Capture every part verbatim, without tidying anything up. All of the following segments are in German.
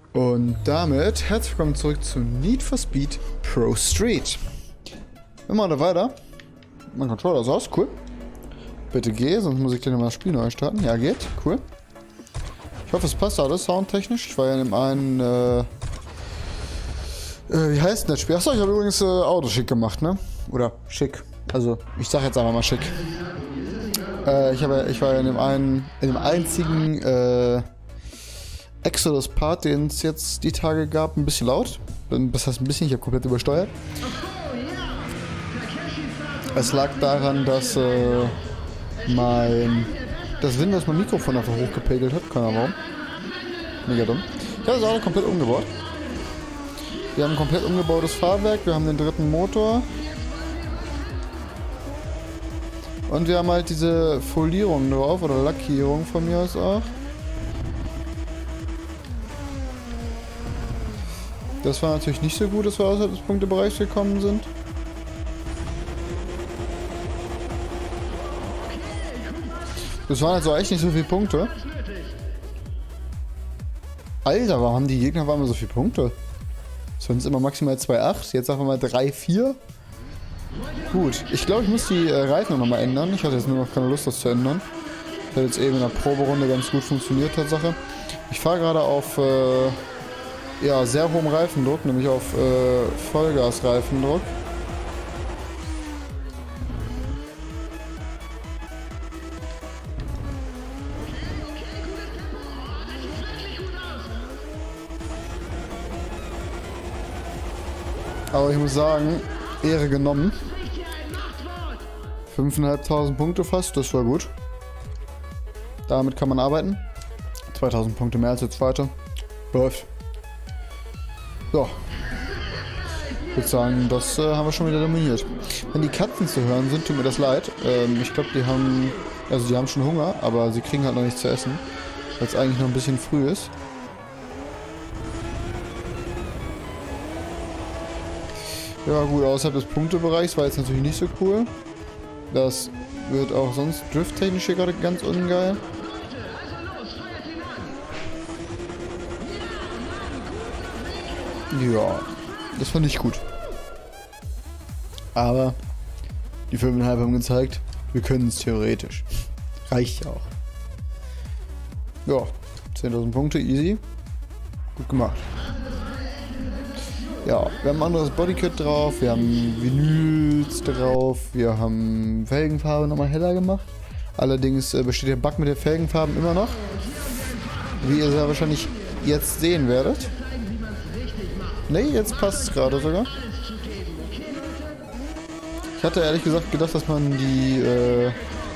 Und damit herzlich willkommen zurück zu Need for Speed Pro Street. Wir machen da weiter. Mein Controller ist aus, cool. Bitte geh, sonst muss ich gleich nochmal das Spiel neu starten. Ja, geht, cool. Ich hoffe, es passt alles soundtechnisch. Ich war ja in dem einen, äh, äh wie heißt denn das Spiel? Achso, ich habe übrigens äh, Auto schick gemacht, ne? Oder schick. Also, ich sag jetzt einfach mal schick. Äh, ich, habe, ich war ja in dem einen, in dem einzigen, äh, Exodus-Part, den es jetzt die Tage gab, ein bisschen laut. Das heißt ein bisschen, ich habe komplett übersteuert. Es lag daran, dass äh, mein das Windows mein Mikrofon einfach hochgepegelt hat. Keine Ahnung warum. Mega dumm. Ich habe das Auto komplett umgebaut. Wir haben ein komplett umgebautes Fahrwerk, wir haben den dritten Motor. Und wir haben halt diese Folierung drauf, oder Lackierung von mir aus auch. Das war natürlich nicht so gut, dass wir außerhalb des Punktebereichs gekommen sind. Das waren also echt nicht so viele Punkte. Alter, warum haben die Gegner auf einmal so viele Punkte? Sonst immer maximal zwei Komma acht, jetzt sagen wir mal drei Komma vier. Gut, ich glaube, ich muss die äh, Reifen noch mal ändern. Ich hatte jetzt nur noch keine Lust, das zu ändern. Das hat jetzt eben in der Proberunde ganz gut funktioniert, Tatsache. Ich fahre gerade auf... Äh, Ja, sehr hohem Reifendruck, nämlich auf äh, Vollgas-Reifendruck. Aber ich muss sagen, Ehre genommen. fünftausendfünfhundert Punkte fast, das war gut. Damit kann man arbeiten. zweitausend Punkte mehr als der zweite. Läuft. So. Ich würde sagen, das äh, haben wir schon wieder dominiert. Wenn die Katzen zu hören sind, tut mir das leid. Ähm, ich glaube, die haben... Also die haben schon Hunger, aber sie kriegen halt noch nichts zu essen. Weil es eigentlich noch ein bisschen früh ist. Ja gut, außerhalb des Punktebereichs war jetzt natürlich nicht so cool. Das wird auch sonst drifttechnisch hier gerade ganz ungeil. Ja, das fand ich gut. Aber die fünfeinhalb haben gezeigt, wir können es theoretisch. Reicht ja auch. Ja, zehntausend Punkte, easy. Gut gemacht. Ja, wir haben ein anderes Bodykit drauf, wir haben Vinyls drauf, wir haben Felgenfarbe nochmal heller gemacht. Allerdings äh, besteht der Bug mit den Felgenfarben immer noch. Wie ihr sehr wahrscheinlich jetzt sehen werdet. Ne, jetzt passt es gerade sogar. Ich hatte ehrlich gesagt gedacht, dass man die, äh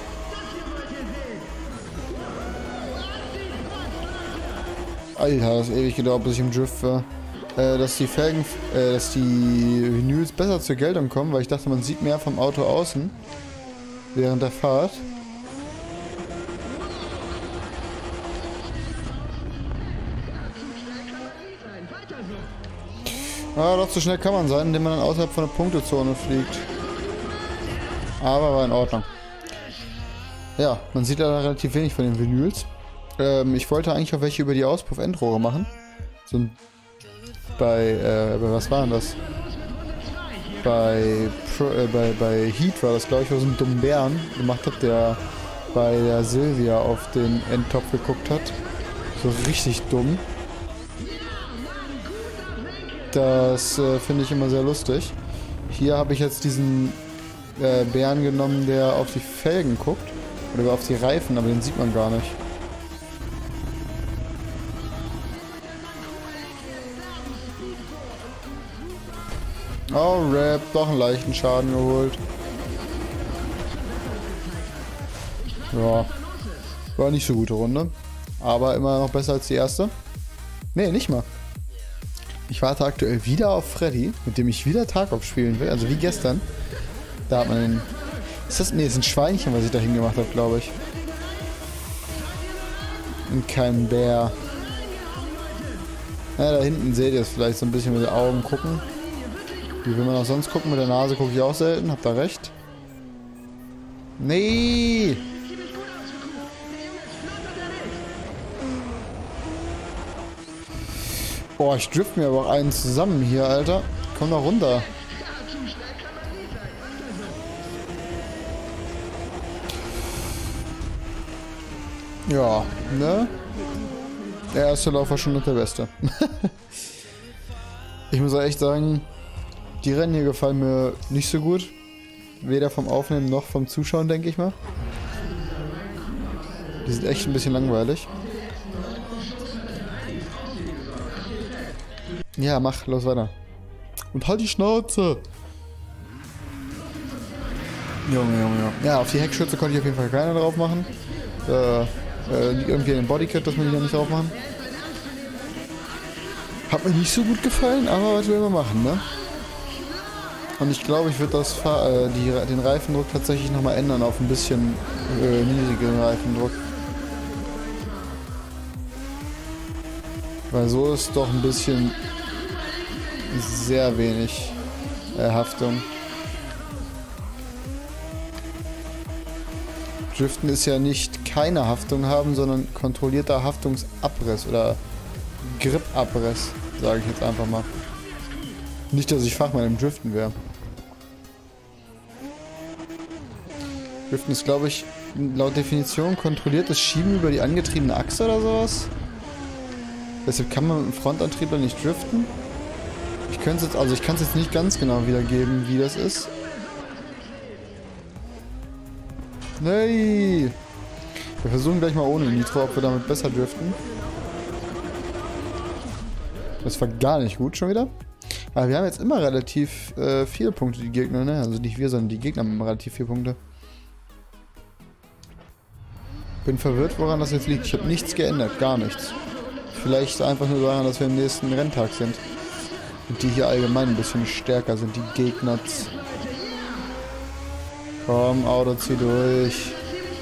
Alter, das ist ewig gedauert, bis ich im Drift war. Äh, dass die Felgen, äh, dass die Vinyls besser zur Geltung kommen, weil ich dachte, man sieht mehr vom Auto außen während der Fahrt. Ah, doch so schnell kann man sein, indem man dann außerhalb von der Punktezone fliegt. Aber war in Ordnung. Ja, man sieht da relativ wenig von den Vinyls. Ähm, ich wollte eigentlich auch welche über die Auspuff-Endrohre machen. So ein bei, äh, bei was war denn das? Bei, Pro, äh, bei, bei Heat war das, glaube ich, wo so ein dummen Bären gemacht hat, der bei der Silvia auf den Endtopf geguckt hat. So richtig dumm. Das äh, finde ich immer sehr lustig. Hier habe ich jetzt diesen äh, Bären genommen, der auf die Felgen guckt. Oder auf die Reifen, aber den sieht man gar nicht. Oh, Rap, doch einen leichten Schaden geholt. Ja, war nicht so gute Runde. Aber immer noch besser als die erste. Ne, nicht mal. Ich warte aktuell wieder auf Freddy, mit dem ich wieder Tarkov spielen will, also wie gestern. Da hat man den... Ist das... Ne, ist ein Schweinchen, was ich da hingemacht habe, glaube ich. Und kein Bär. Ja, da hinten seht ihr es vielleicht so ein bisschen mit den Augen gucken. Wie will man auch sonst gucken? Mit der Nase gucke ich auch selten, habt ihr recht. Nee! Boah, ich drift mir aber auch einen zusammen hier, Alter. Komm da runter. Ja, ne? Der erste Lauf war schon nicht der beste. Ich muss auch echt sagen, die Rennen hier gefallen mir nicht so gut. Weder vom Aufnehmen noch vom Zuschauen, denke ich mal. Die sind echt ein bisschen langweilig. Ja, mach, los weiter. Und halt die Schnauze! Junge, Junge, Junge. Ja, auf die Heckschürze konnte ich auf jeden Fall keine drauf machen. Äh, äh, irgendwie in den Bodykit, dass wir die noch nicht drauf machen. Hat mir nicht so gut gefallen, aber was will man machen, ne? Und ich glaube, ich würde das Fahr äh, die, den Reifendruck tatsächlich nochmal ändern auf ein bisschen äh, niedrigeren Reifendruck. Weil so ist doch ein bisschen sehr wenig äh, Haftung. Driften ist ja nicht keine Haftung haben, sondern kontrollierter Haftungsabriss oder Gripabriss, sage ich jetzt einfach mal. Nicht, dass ich Fachmann im Driften wäre. Driften ist, glaube ich, laut Definition kontrolliertes Schieben über die angetriebene Achse oder sowas. Deshalb kann man mit dem Frontantriebler nicht driften. Ich könnte jetzt, also ich kann es jetzt nicht ganz genau wiedergeben, wie das ist. Nee. Wir versuchen gleich mal ohne Nitro, ob wir damit besser driften. Das war gar nicht gut schon wieder. Aber wir haben jetzt immer relativ äh, viele Punkte, die Gegner, ne? Also nicht wir, sondern die Gegner haben immer relativ viele Punkte. Bin verwirrt, woran das jetzt liegt. Ich habe nichts geändert, gar nichts. Vielleicht einfach nur daran, dass wir im nächsten Renntag sind. Und die hier allgemein ein bisschen stärker sind, die Gegner. Komm, Auto, zieh durch.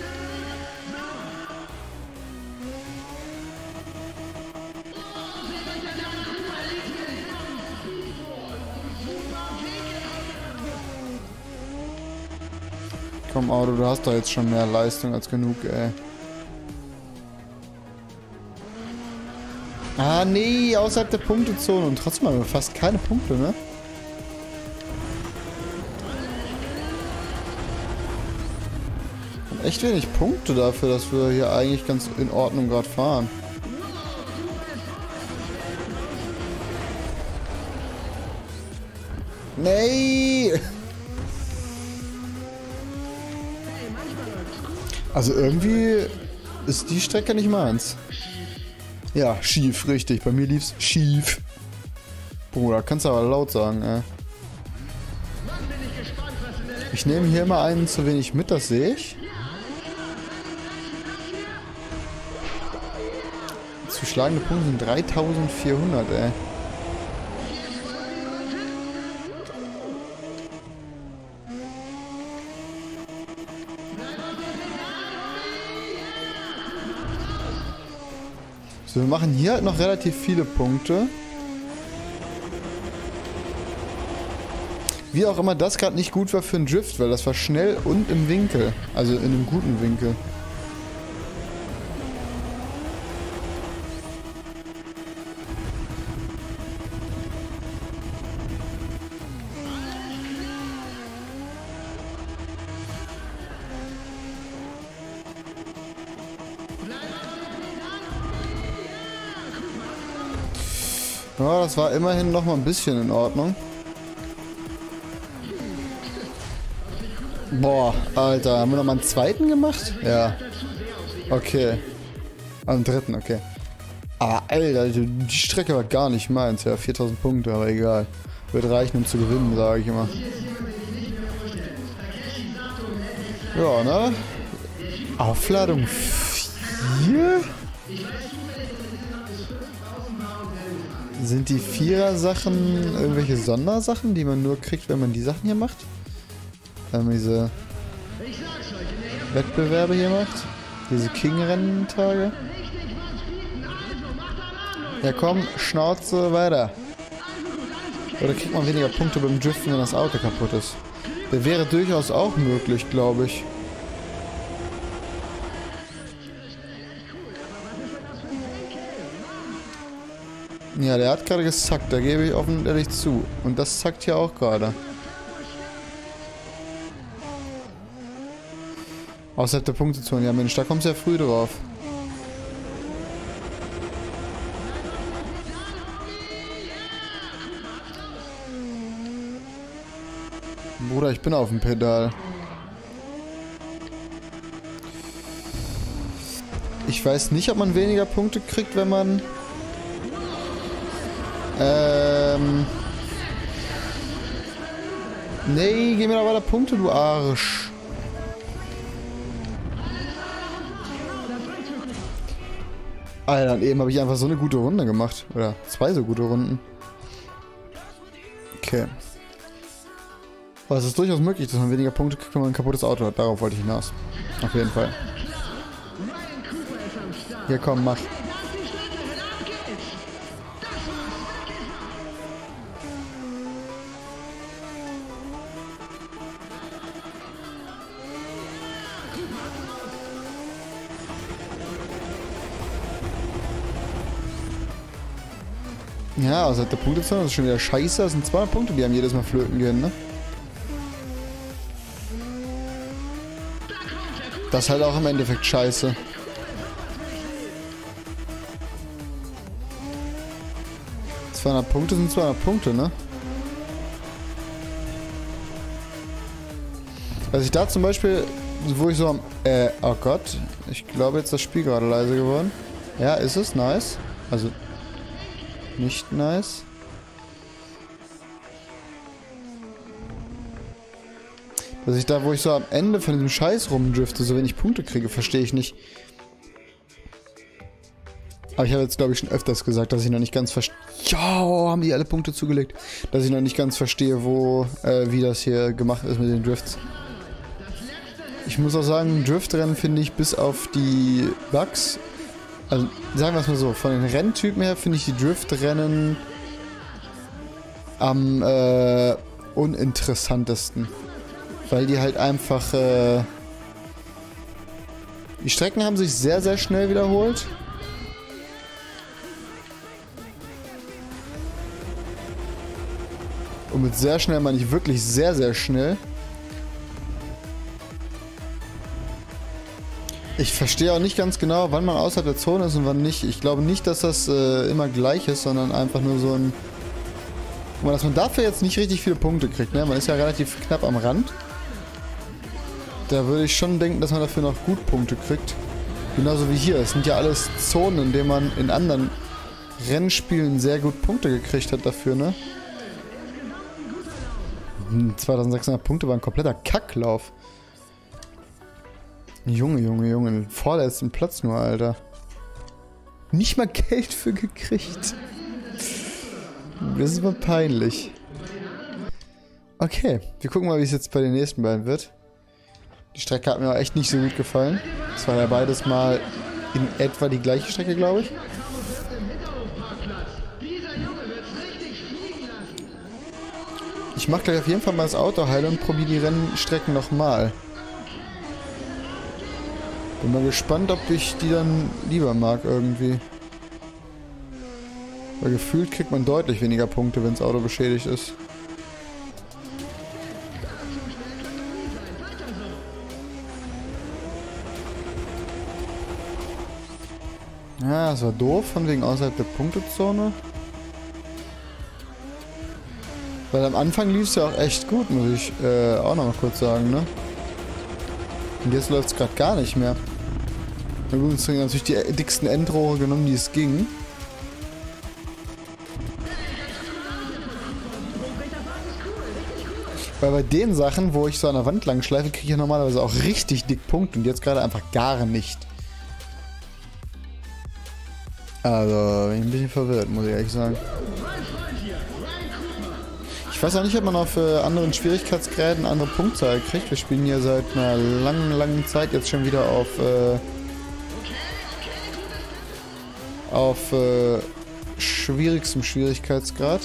Komm, Auto, du hast doch jetzt schon mehr Leistung als genug, ey. Ah, nee, außerhalb der Punktezone. Und trotzdem haben wir fast keine Punkte, ne? Und echt wenig Punkte dafür, dass wir hier eigentlich ganz in Ordnung gerade fahren. Nee! Also irgendwie ist die Strecke nicht meins. Ja, schief, richtig. Bei mir lief's schief. Bruder, kannst du aber laut sagen, ey. Ich nehme hier immer einen zu wenig mit, das sehe ich. Zu schlagende Punkte sind dreitausendvierhundert, ey. So, wir machen hier halt noch relativ viele Punkte. Wie auch immer das gerade nicht gut war für einen Drift, weil das war schnell und im Winkel. Also in einem guten Winkel. Ja, das war immerhin noch mal ein bisschen in Ordnung. Boah, Alter, haben wir noch mal einen zweiten gemacht? Ja. Okay. Am dritten, okay. Aber Alter, die Strecke war gar nicht meins. Ja, viertausend Punkte, aber egal. Wird reichen, um zu gewinnen, sage ich immer. Ja, ne? Aufladung vier? Sind die Vierer-Sachen irgendwelche Sondersachen, die man nur kriegt, wenn man die Sachen hier macht? Wenn man diese Wettbewerbe hier macht? Diese King-Rennen-Tage? Ja komm, Schnauze weiter. Oder kriegt man weniger Punkte beim Driften, wenn das Auto kaputt ist? Das wäre durchaus auch möglich, glaube ich. Ja, der hat gerade gesackt, da gebe ich offen und ehrlich zu. Und das zackt hier auch gerade. Außerhalb der Punktezone. Ja Mensch, da kommst du ja früh drauf. Bruder, ich bin auf dem Pedal. Ich weiß nicht, ob man weniger Punkte kriegt, wenn man... Ähm... Nee, gib mir doch weiter Punkte, du Arsch. Alter, und eben habe ich einfach so eine gute Runde gemacht. Oder zwei so gute Runden. Okay. Aber es ist durchaus möglich, dass man weniger Punkte kriegt, wenn man ein kaputtes Auto hat. Darauf wollte ich hinaus. Auf jeden Fall. Hier, komm, mach. Ja, außerhalb der Punktezone, das ist schon wieder scheiße. Das sind zweihundert Punkte, die einem jedes Mal flöten gehen, ne? Das ist halt auch im Endeffekt scheiße. zweihundert Punkte sind zweihundert Punkte, ne? Also ich da zum Beispiel, wo ich so am... Äh, oh Gott. Ich glaube, jetzt ist das Spiel gerade leise geworden. Ja, ist es? Nice. Also... Nicht nice. Dass ich da, wo ich so am Ende von diesem Scheiß rumdrifte, so wenig Punkte kriege, verstehe ich nicht. Aber ich habe jetzt, glaube ich, schon öfters gesagt, dass ich noch nicht ganz verstehe... Ja, haben die alle Punkte zugelegt. Dass ich noch nicht ganz verstehe, wo, äh, wie das hier gemacht ist mit den Drifts. Ich muss auch sagen, Driftrennen finde ich bis auf die Bugs... Also, sagen wir es mal so, von den Renntypen her finde ich die Driftrennen am äh, uninteressantesten. Weil die halt einfach... Äh, die Strecken haben sich sehr, sehr schnell wiederholt. Und mit sehr schnell meine ich wirklich sehr, sehr schnell. Ich verstehe auch nicht ganz genau, wann man außerhalb der Zone ist und wann nicht. Ich glaube nicht, dass das äh, immer gleich ist, sondern einfach nur so ein... Guck mal, dass man dafür jetzt nicht richtig viele Punkte kriegt, ne? Man ist ja relativ knapp am Rand. Da würde ich schon denken, dass man dafür noch gut Punkte kriegt. Genauso wie hier. Es sind ja alles Zonen, in denen man in anderen Rennspielen sehr gut Punkte gekriegt hat dafür, ne? zweitausendsechshundert Punkte war ein kompletter Kacklauf. Junge, Junge, Junge. Vorletzten Platz nur, Alter. Nicht mal Geld für gekriegt. Das ist mal peinlich. Okay, wir gucken mal, wie es jetzt bei den nächsten beiden wird. Die Strecke hat mir auch echt nicht so gut gefallen. Es war ja beides mal in etwa die gleiche Strecke, glaube ich. Ich mache gleich auf jeden Fall mal das Auto heil und probiere die Rennstrecken nochmal. Bin mal gespannt, ob ich die dann lieber mag irgendwie. Weil gefühlt kriegt man deutlich weniger Punkte, wenn das Auto beschädigt ist. Ja, das war doof, von wegen außerhalb der Punktezone. Weil am Anfang lief es ja auch echt gut, muss ich äh, auch noch mal kurz sagen, ne? Und jetzt läuft es gerade gar nicht mehr. Wir haben uns natürlich die dicksten Endrohre genommen, die es ging. Weil bei den Sachen, wo ich so an der Wand lang schleife, kriege ich ja normalerweise auch richtig dick Punkte und jetzt gerade einfach gar nicht. Also, bin ich ein bisschen verwirrt, muss ich ehrlich sagen. Ich weiß auch nicht, ob man auf äh, anderen Schwierigkeitsgraden andere Punktzahl kriegt. Wir spielen hier seit einer langen, langen Zeit jetzt schon wieder auf äh, auf äh, schwierigstem Schwierigkeitsgrad.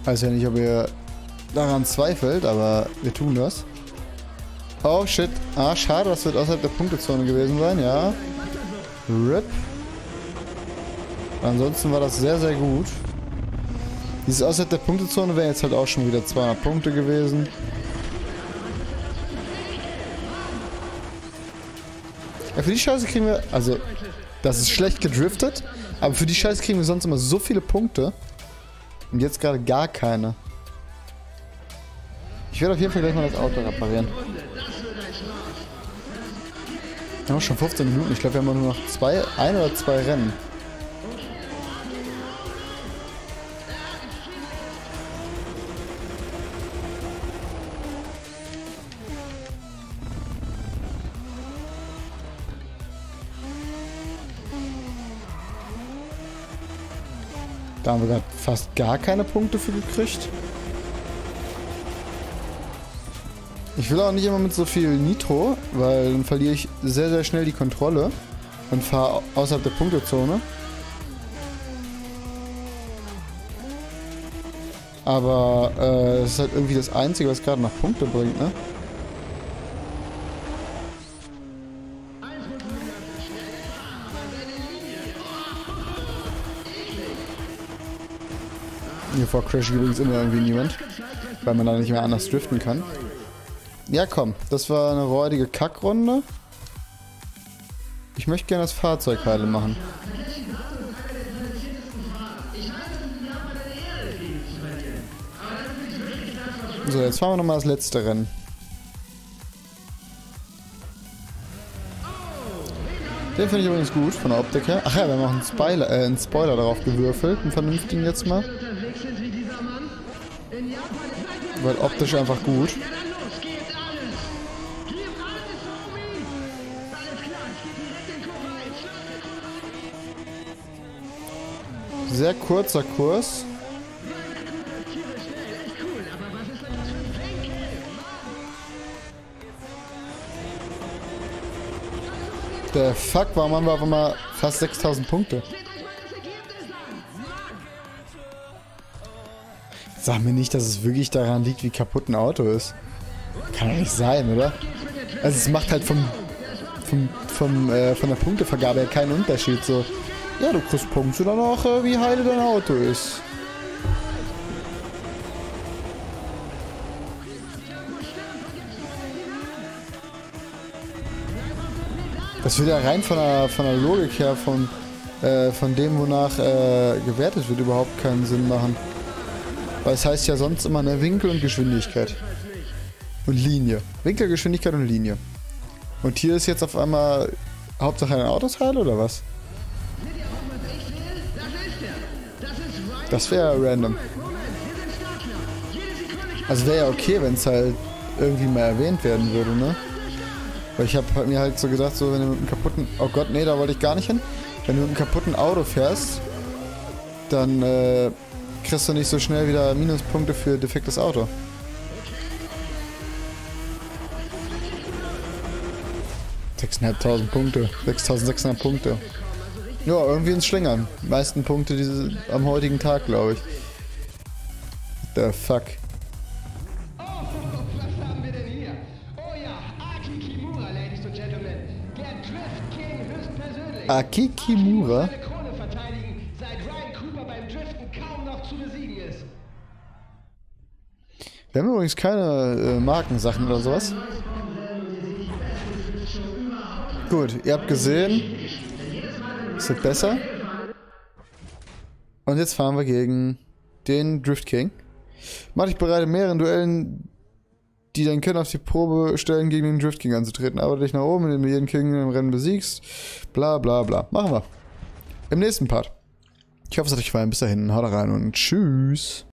Weiß ja nicht, ob ihr daran zweifelt, aber wir tun das. Oh shit. Ah, schade, das wird außerhalb der Punktezone gewesen sein, ja. R I P. Ansonsten war das sehr, sehr gut. Dieses außerhalb der Punktezone wäre jetzt halt auch schon wieder zweihundert Punkte gewesen. Ja, für die Scheiße kriegen wir... Also, das ist schlecht gedriftet, aber für die Scheiße kriegen wir sonst immer so viele Punkte. Und jetzt gerade gar keine. Ich werde auf jeden Fall gleich mal das Auto reparieren. Wir haben schon fünfzehn Minuten. Ich glaube, wir haben nur noch zwei, ein oder zwei Rennen. Da haben wir gerade fast gar keine Punkte für gekriegt. Ich will auch nicht immer mit so viel Nitro, weil dann verliere ich sehr, sehr schnell die Kontrolle und fahre außerhalb der Punktezone. Aber äh, das ist halt irgendwie das Einzige, was gerade noch Punkte bringt, ne? Hier vor Crash übrigens immer irgendwie niemand, weil man da nicht mehr anders driften kann. Ja komm, das war eine räudige Kackrunde. Ich möchte gerne das Fahrzeug heile machen. So, jetzt fahren wir nochmal das letzte Rennen. Den finde ich übrigens gut, von der Optik her. Ach ja, wir haben auch einen Spoiler, äh, einen Spoiler darauf gewürfelt, einen vernünftigen jetzt mal. Weil optisch einfach gut. Sehr kurzer Kurs. Der Fuck, warum haben wir auf einmal fast sechstausend Punkte? Sag mir nicht, dass es wirklich daran liegt, wie kaputt ein Auto ist. Kann doch nicht sein, oder? Also es macht halt vom, vom, vom äh, von der Punktevergabe her keinen Unterschied. So, ja, du kriegst Punkte danach, äh, wie heile dein Auto ist. Das würde ja rein von der, von der Logik her, von, äh, von dem, wonach äh, gewertet wird, überhaupt keinen Sinn machen. Weil es heißt ja sonst immer eine Winkel und Geschwindigkeit. Und Linie. Winkel, Geschwindigkeit und Linie. Und hier ist jetzt auf einmal Hauptsache ein Autoteil oder was? Das wäre random. Also wäre ja okay, wenn es halt irgendwie mal erwähnt werden würde, ne? Weil ich habe mir halt so gedacht, so wenn du mit einem kaputten... Oh Gott, nee, da wollte ich gar nicht hin. Wenn du mit einem kaputten Auto fährst, dann äh, kriegst du nicht so schnell wieder Minuspunkte für defektes Auto. sechstausendfünfhundert Punkte. sechstausendsechshundert Punkte. Ja, irgendwie ins Schlingern. Die meisten Punkte diese, am heutigen Tag, glaube ich. The fuck. Aki Kimura? Wir haben übrigens keine äh, Markensachen oder sowas. Gut, ihr habt gesehen. Es wird besser. Und jetzt fahren wir gegen den Drift King. Mach dich bereit, in mehreren Duellen, die dein Können auf die Probe stellen, gegen den Drift King anzutreten. Arbeite dich nach oben, indem du jeden King im Rennen besiegst. Bla bla bla. Machen wir. Im nächsten Part. Ich hoffe, es hat euch gefallen. Bis dahin, haut rein und tschüss.